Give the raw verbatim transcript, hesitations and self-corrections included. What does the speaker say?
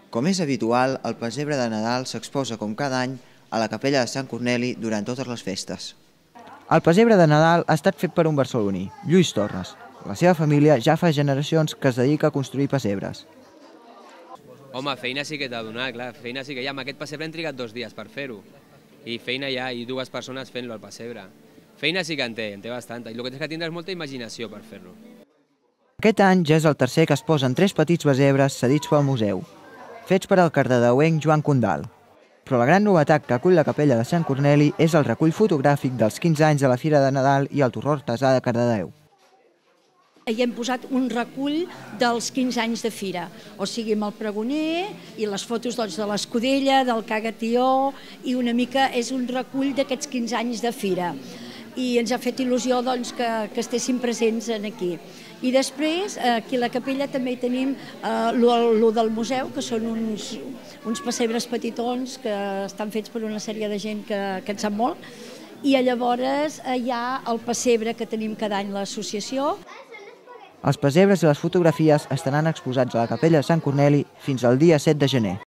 Com és habitual, el pessebre de Nadal s'exposa com cada any a la capella de Sant Corneli durant totes les festes. El pessebre de Nadal ha estat fet per un barceloní, Lluís Torres. La seva família ja fa generacions que es dedica a construir pessebres. Home, feina sí que t'ha donat, clar, feina sí que hi ha. Amb aquest pessebre hem trigat dos dies per fer-ho. I feina hi ha, i dues persones fent-lo al pessebre. Feina sí que en té, en té bastanta. I el que tens que tindre és molta imaginació per fer-lo. Aquest any ja és el tercer que es posen tres petits pessebres cedits pel museu, fets per al cardedeuenc Joan Condal. Però la gran novetat que acull la capella de Sant Corneli és el recull fotogràfic dels quinze anys de la Fira de Nadal i el torró artesà de Cardedeu. Hi hem posat un recull dels quinze anys de fira, o sigui, amb el pregoner i les fotos doncs, de l'escudella, del cagatió, i una mica és un recull d'aquests quinze anys de fira. I ens ha fet il·lusió doncs, que, que estéssim presents aquí. I després, aquí a la capella també hi tenim el del museu, que són uns, uns pessebres petitons que estan fets per una sèrie de gent que, que en sap molt, i llavors hi ha el pessebre que tenim cada any l'associació. Els pessebres i les fotografies estaran exposats a la capella de Sant Corneli fins al dia set de gener.